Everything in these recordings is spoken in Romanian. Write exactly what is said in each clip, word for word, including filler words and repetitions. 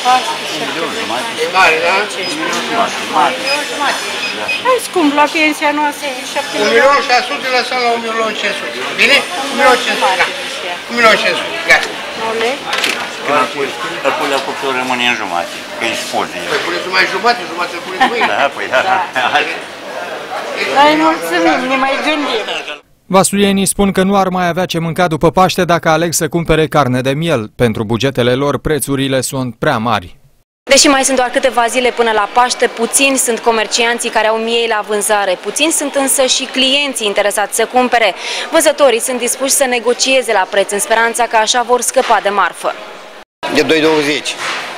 E mare, da? Hai scump, la pensia noastră șapte un milion șase sute lăsăm la un milion cinci sute. Bine? un milion cinci sute, da. un milion cinci sute, gata. Îl pune la cuptor, rămâne în jumate, că e spune. Păi puneți numai jumate, jumate îl puneți mâine. Da, păi da. Hai, mulțumim, ne mai gândim. Vasulienii spun că nu ar mai avea ce mânca după Paște dacă aleg să cumpere carne de miel. Pentru bugetele lor, prețurile sunt prea mari. Deși mai sunt doar câteva zile până la Paște, puțini sunt comercianții care au miei la vânzare. Puțini sunt însă și clienții interesați să cumpere. Vânzătorii sunt dispuși să negocieze la preț în speranța că așa vor scăpa de marfă. De doi douăzeci.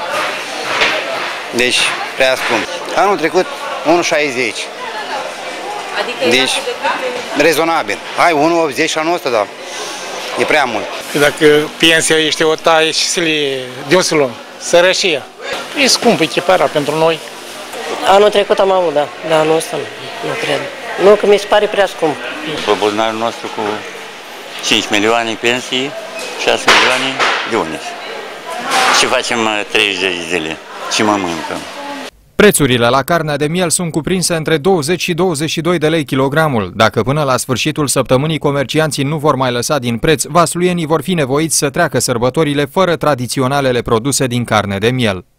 Deci, prea scump. Anul trecut, unu șaizeci. Adică deci, rezonabil. Hai, unu optzeci și anul ăsta, da. E prea mult. Dacă pensia este o taie și să le... De unde să luăm? Sărășia. E scump echiparea pentru noi. Anul trecut am avut, da. Dar anul ăsta nu, nu cred. Nu, că mi se pare prea scump. Pe buzunarul nostru cu cinci milioane pensii, șase milioane, de unde? Și facem treizeci de zile. Ce mă mâncăm? Prețurile la carnea de miel sunt cuprinse între douăzeci și douăzeci și doi de lei kilogramul. Dacă până la sfârșitul săptămânii comercianții nu vor mai lăsa din preț, vasluienii vor fi nevoiți să treacă sărbătorile fără tradiționalele produse din carne de miel.